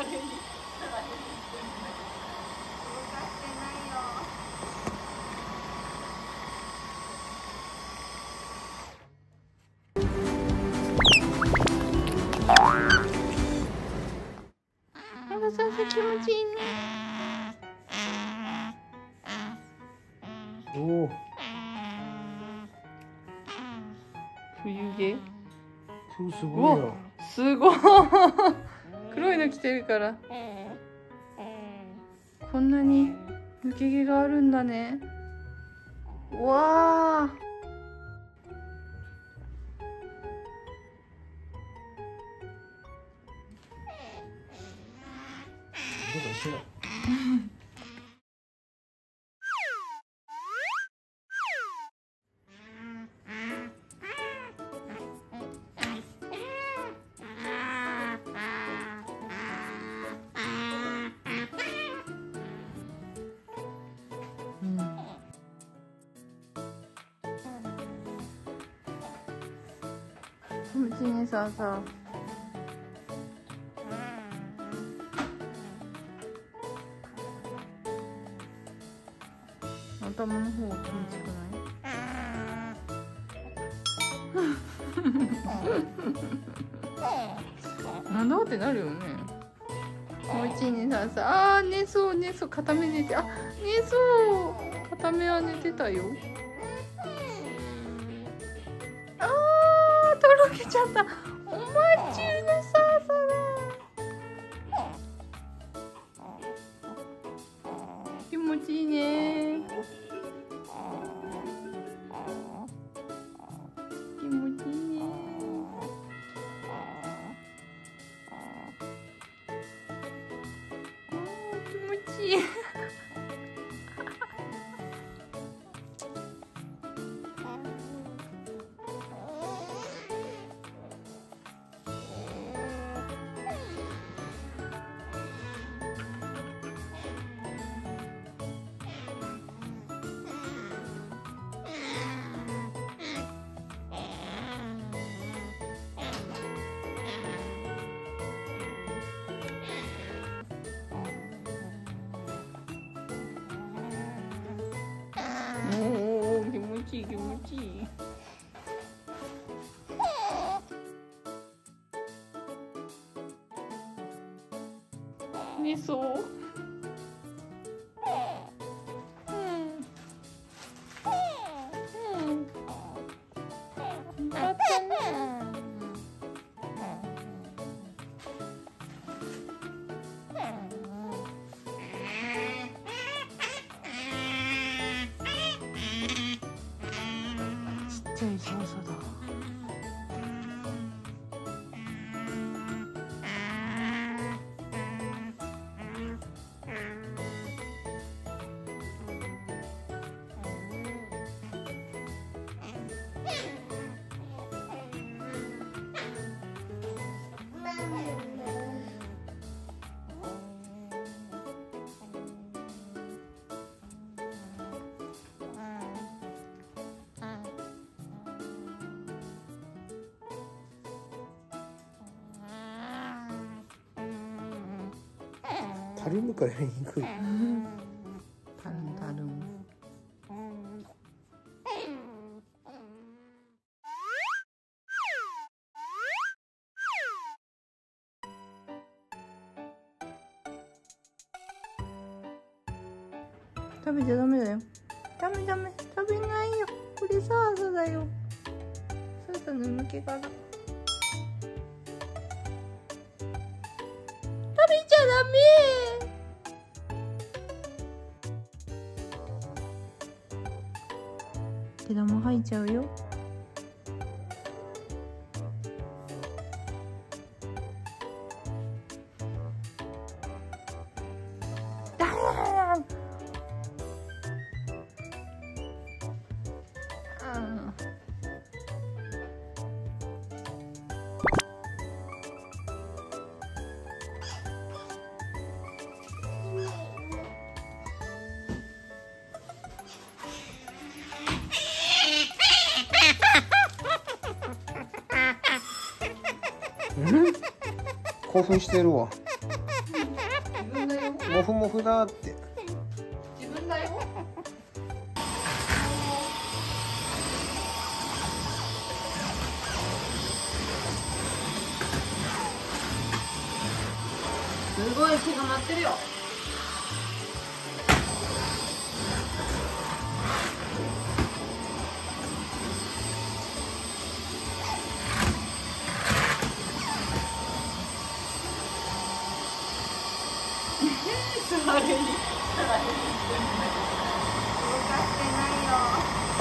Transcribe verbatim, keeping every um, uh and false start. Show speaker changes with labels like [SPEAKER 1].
[SPEAKER 1] ささ気持ちいいね。
[SPEAKER 2] おお。
[SPEAKER 1] 冬毛。
[SPEAKER 2] そうすごいよ。
[SPEAKER 1] すごい。黒いの着てるから。こんなに抜け毛があるんだね。わあ。
[SPEAKER 2] どうかしら。
[SPEAKER 1] 気持ちいいね、さあさあ。頭の方が気持ちよくないなんだってなるよね。気持ちいいね、さあさあ。あー、寝そう寝そう。片目寝て、あ、寝そう。片目は寝てたよ。あー、とろけちゃった。おまちゅうのさあさだ。気持ちいいね。気持ちいいね。あー、気持ちいい。おお、気持ちいい気持ちいい。寝そう。うん。うん。よかったね。ちっちゃい操作だ。
[SPEAKER 2] たるむからやりにくい。
[SPEAKER 1] たるんたるん。食べちゃダメだよ。ダメダメ、食べないよ。これさあさだよ。さあさの抜け殻。食べちゃダメ。毛玉吐いちゃうよ。ダメだ。
[SPEAKER 2] うん、興奮してるわ。
[SPEAKER 1] 自分だよ。
[SPEAKER 2] モフモフだって。
[SPEAKER 1] 自分だよ。すごい毛が舞ってるよ。座れに。動かしてないよ。